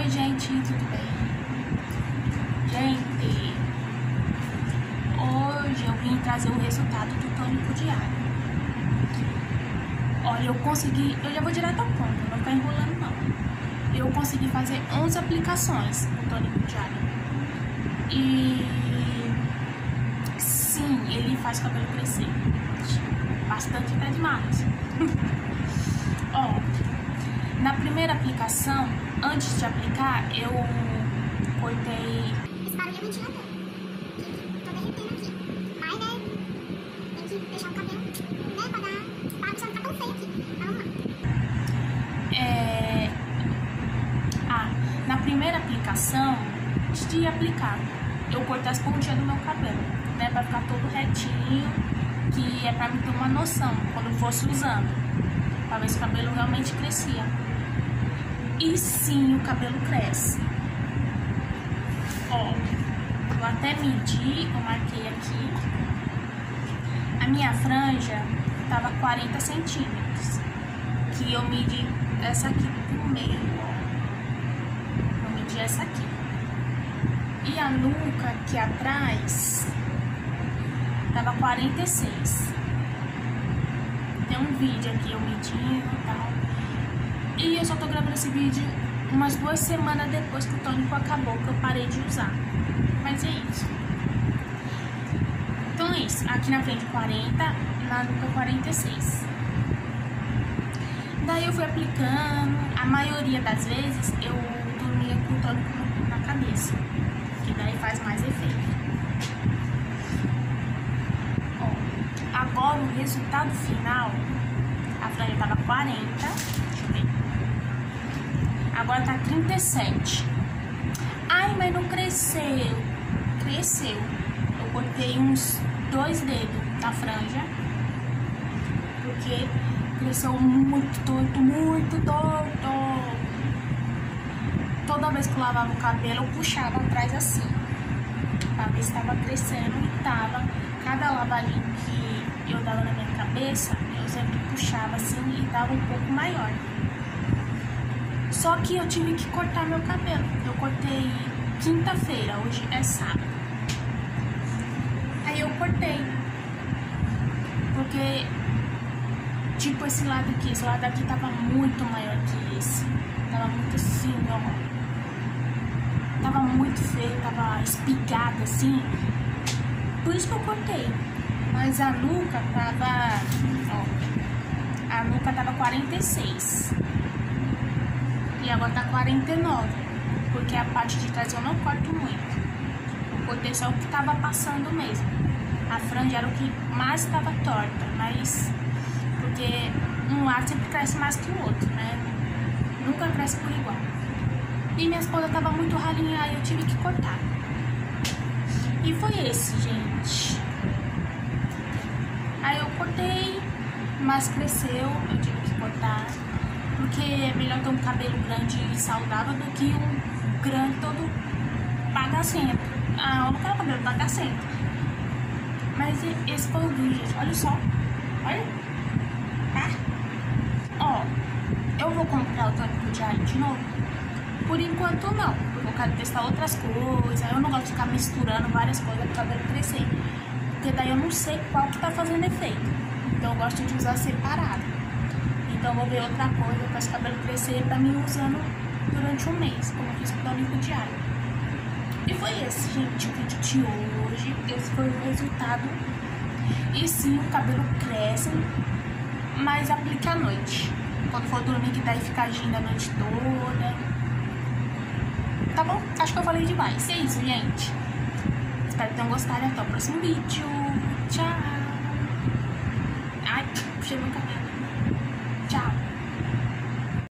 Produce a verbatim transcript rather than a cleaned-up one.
Oi gente, tudo bem? Gente, hoje eu vim trazer o resultado do tônico diário. Olha, eu consegui, eu já vou direto ao ponto, não vou ficar enrolando não. Eu consegui fazer onze aplicações do tônico diário. E sim, ele faz o cabelo crescer. Bastante até demais. Ó, na primeira aplicação, antes de aplicar, eu cortei... Esse barulho é ventilador. Tô derretendo aqui. Mas, né, tem que deixar o cabelo, né, pra dar... Pra não ficar tão feio aqui. Tá, vamos lá. É... Ah, na primeira aplicação, antes de aplicar, eu cortei as pontinhas do meu cabelo, né, pra ficar todo retinho, que é pra mim ter uma noção, quando eu fosse usando, pra ver se o cabelo realmente crescia. E sim, o cabelo cresce. Ó, eu até medi, eu marquei aqui. A minha franja tava quarenta centímetros. Que eu medi essa aqui por meio, ó. Eu medi essa aqui. E a nuca aqui atrás tava quarenta e seis. Tem um vídeo aqui eu medindo e tal. E eu só tô gravando esse vídeo umas duas semanas depois que o tônico acabou, que eu parei de usar. Mas é isso. Então é isso. Aqui na frente quarenta, na nuca quarenta e seis. Daí eu fui aplicando. A maioria das vezes eu dormia com o tônico na cabeça, que daí faz mais efeito. Ó, agora o resultado final, a franja tava quarenta. Deixa eu ver. Agora tá trinta e sete. Ai, mas não cresceu. Cresceu. Eu cortei uns dois dedos na franja, porque cresceu muito torto, muito torto. Toda vez que eu lavava o cabelo, eu puxava atrás assim, pra ver se tava crescendo, e tava. Cada lavadinho que eu dava na minha cabeça, eu sempre puxava assim e tava um pouco maior. Só que eu tive que cortar meu cabelo. Eu cortei quinta-feira, hoje é sábado. Aí eu cortei. Porque, tipo, esse lado aqui, esse lado aqui tava muito maior que esse. Tava muito assim, ó. Tava muito feio, tava espigado assim. Por isso que eu cortei. Mas a nuca tava, ó. A nuca tava quarenta e seis. E agora tá quarenta e nove, porque a parte de trás eu não corto muito. Eu cortei só o que tava passando mesmo. A franja era o que mais tava torta, mas porque um lado sempre cresce mais que o outro, né? Nunca cresce por igual. E minha esposa tava muito ralinha, aí eu tive que cortar. E foi esse, gente. Aí eu cortei, mas cresceu, eu tive que cortar. Porque é melhor ter um cabelo grande e saudável do que um grande todo bagacento. Ah, eu não quero cabelo bagacento. Mas esse foi o vídeo, gente. Olha só. Olha. Tá? Ó, eu vou comprar o tônico diário de novo. Por enquanto não. Porque eu quero testar outras coisas. Eu não gosto de ficar misturando várias coisas pro cabelo crescer. Porque daí eu não sei qual que tá fazendo efeito. Então eu gosto de usar separado. Então eu vou ver outra coisa para esse cabelo crescer pra mim usando durante um mês, como eu fiz com o tônico diário. E foi esse, gente, o vídeo de hoje. Esse foi o resultado. E sim, o cabelo cresce, mas aplica à noite. Quando for dormir, que daí fica agindo a noite toda. Tá bom? Acho que eu falei demais. É isso, gente. Espero que tenham gostado. Até o próximo vídeo. Tchau. Ai, puxei meu cabelo. Tchau.